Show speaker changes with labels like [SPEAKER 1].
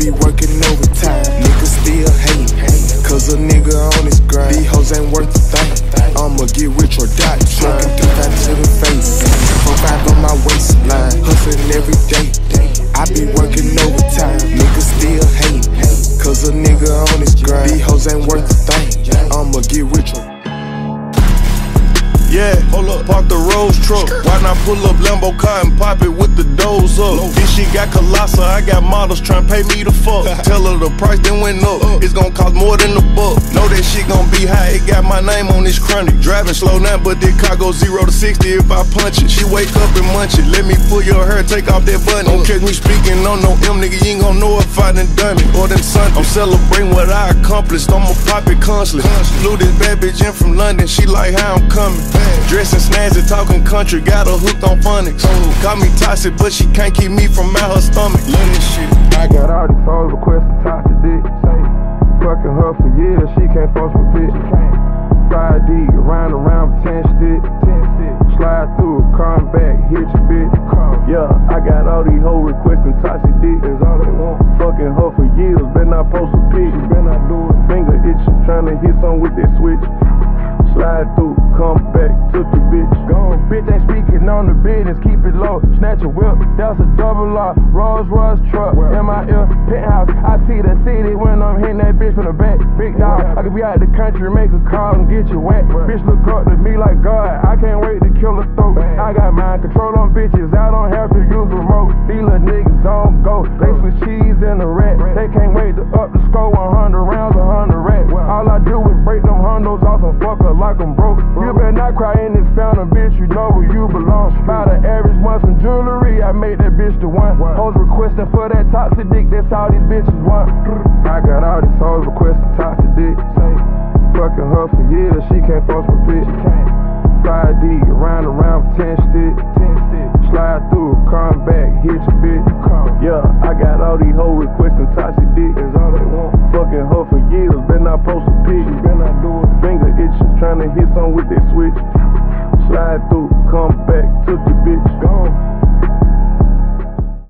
[SPEAKER 1] be working overtime. Niggas still hate, cause a nigga on his grind. These hoes ain't worth a thing. I'ma get rich or die. Trucking 3-5 to the face. 4-5 on my waistline. Hustling every day. I be working overtime. Niggas still hate, cause a nigga on his grind. These hoes ain't worth a thing. I'ma get rich or
[SPEAKER 2] yeah, hold up, park the Rose truck. Why not pull up Lambo car and pop it with the doors up? This shit got colossal, I got models tryna pay me the fuck. Tell her the price then went up, it's gon' cost more than a buck. Know that shit gon' be high, it got my name on this chronic. Driving slow now, but this car go 0 to 60 if I punch it. She wake up and munch it, let me pull your hair, take off that button. Don't catch me speaking on no M, nigga, you ain't gon' know if I done done it. Or them Sunday, I'm celebrating what I accomplished, I'ma pop it constantly. Flew this bad bitch in from London, she like how I'm coming. Dressing snazzy, talking country, got her hooked on phonics. Call me toxic, but she can't keep me from out her stomach. Love this shit. I got all these hoes requesting toxic dick. Fucking her for years, she can't force my bitch. 5D, around with 10 stick. Slide through a car and back, hit your bitch. Yeah, I got all these hoes requesting toxic dick. That's all they want. Fucking her for years, better not post a pic. Better not do it. Finger itching, trying to hit something with that switch. Slide through, come back, took your bitch. Gone, bitch ain't speaking on the business, keep it low. Snatch a whip, that's a double R. Rolls Royce truck, in my ear, penthouse. I see the city when I'm hitting that bitch from the back. Big dog, I could be out the country, make a call and get you wet. Bitch look up to me like God, I can't wait to kill a throat. I got mind control on bitches, I don't have to use a remote. These little niggas on go, they with cheese and a rat. They can't wait to up the score, 100 rounds, 100 rats. All I do is break them hundos off and fuck her like I'm broke. You better not cry in this fountain, bitch, you know where you belong. By the average month some jewelry, I made that bitch the one. Hoes requesting for that toxic dick, that's all these bitches want. I got all these hoes requesting toxic dick. Fucking her for years, she can't force my bitch. 5D, around with 10 stick. Slide through a car and back, hit your bitch. Yeah, I got all these hoes requesting toxic dick. That's all they want. Fucking her for years, better not post a pic. Better not do it. Finger itching, trying to hit something with that switch. Slide through, come back, took